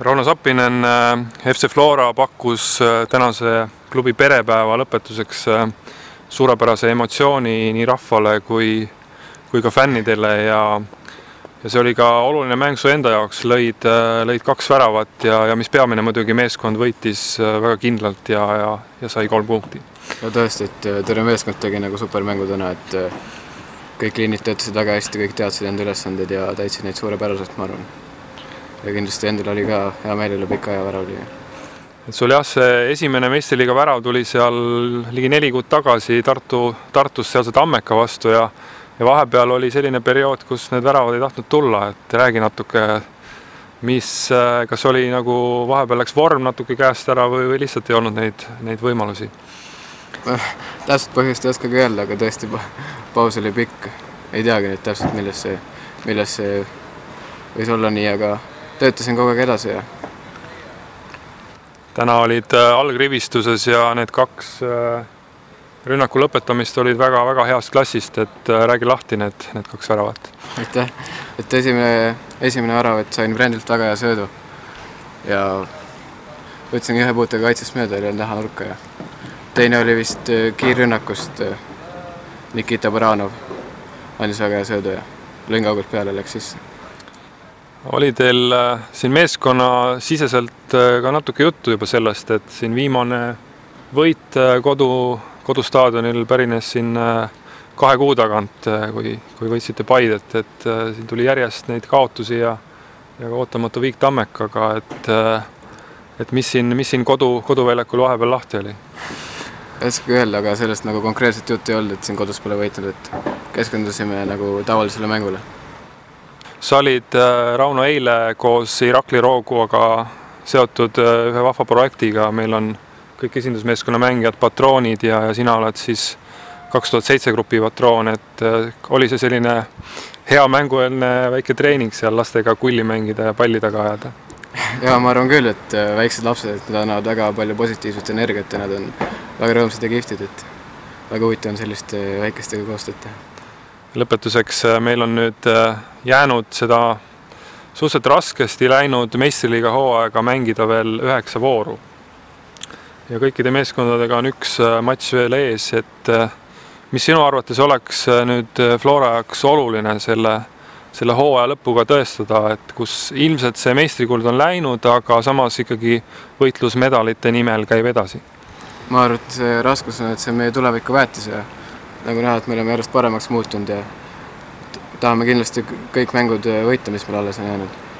Rauno Sappinen, FC Flora pakkus tänase klubi perepäeva lõpetuseks suurepärase emotsiooni nii rahvale kui ka fännidele ja see oli ka oluline mäng su enda jaoks, lõid 2 väravat ja mis peamine muidugi meeskond võitis väga kindlalt ja sai 3 punkti. Ja tõesti, et terve meeskond tegi nagu supermängu täna, et kõik liinid töötasid väga hästi, kõik teadsid enda ülesanded ja täitsid neid suurepäraselt, ma arvan. Ja kindlasti endal oli ka hea meel üle pika aja värav oli. Et sul see esimene meistriliiga värav tuli seal ligi 4 kuud tagasi Tartus sealse Tammeka vastu ja vahepeal oli selline periood, kus need väravad ei tahtnud tulla, et räägi natuke, kas oli nagu vahepeal läks vorm natuke käest ära või lihtsalt ei olnud neid võimalusi? Täpselt põhjust ei oskagi öelda, aga tõesti paus oli pikk. Ei teagi nüüd täpselt, milles see võis olla nii, aga töötasin kogu aeg edasi. Ja. Täna olid algrivistuses ja need 2 rünnaku lõpetamist olid väga heast klassist, et räägi lahti need 2 väravat. Aitäh, et esimene värav, et sain Brandilt väga hea söödu ja võtsin 1 puutega kaitsest mööda ja näha nurka ja teine oli vist kiirrünnakust Nikita Baranov, andis väga hea söödu ja lõin kaugelt peale läks sisse. Oli teil siin meeskonna siseselt ka natuke juttu juba sellest, et siin viimane võit kodustaadionil pärines siin 2 kuu tagant, kui võitsite Paidet, et siin tuli järjest neid kaotusi ja ka ootamatu viik Tammekaga, et mis siin koduväljakul vahepeal lahti oli? Ei oskagi öelda, aga sellest nagu konkreetselt juttu ei olnud, et siin kodus pole võitnud, et keskendusime nagu tavalisele mängule. Sa olid, Rauno, eile koos Irakli Rooguaga seotud ühe vahva projektiga. Meil on kõik esindusmeeskonna mängijad, patroonid ja sina oled siis 2007 grupi patroon. Et oli see selline hea mänguelne väike treening seal lastega kulli mängida ja palli taga ajada? Ja ma arvan küll, et väiksed lapsed, et nad annavad väga palju positiivset energiat ja nad on väga rõõmsad ja kiftid, et väga huvitav on selliste väikestega koostööd teha. Lõpetuseks meil on nüüd jäänud seda suhteliselt raskesti läinud meistriliiga hooaega mängida veel 9 vooru. Ja kõikide meeskondadega on 1 matš veel ees, et mis sinu arvates oleks nüüd Flora jaoks oluline selle hooaja lõpuga tõestada, et kus ilmselt see meistrikuld on läinud, aga samas ikkagi võitlus medalite nimel käib edasi? Ma arvan, et see raskus on, et see meie tuleviku väetis ja nagu näha, et me oleme järjest paremaks muutunud ja tahame kindlasti kõik mängud võita, mis meil alles on jäänud.